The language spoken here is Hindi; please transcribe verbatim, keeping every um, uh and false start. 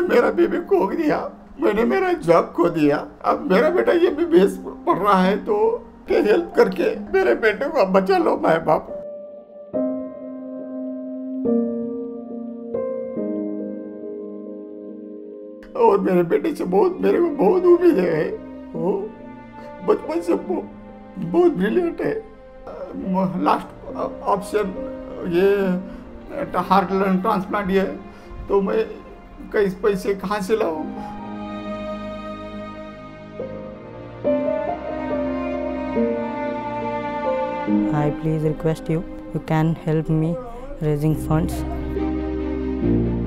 मेरा बेबी खो दिया, मैंने मेरा जॉब खो दिया। अब मेरा बेटा ये भी बेस पढ़ रहा है, तो हेल्प करके मेरे बेटे को बचा लो माए बाप। और मेरे बेटे से बहुत मेरे को बहुत उम्मीद है। वो बचपन से बहुत ब्रिलियंट है। लास्ट ऑप्शन ये हार्ट लंग ट्रांसप्लांट ये, तो मैं कई पैसे कहाँ से लाऊं? I please request you, you can help me raising funds.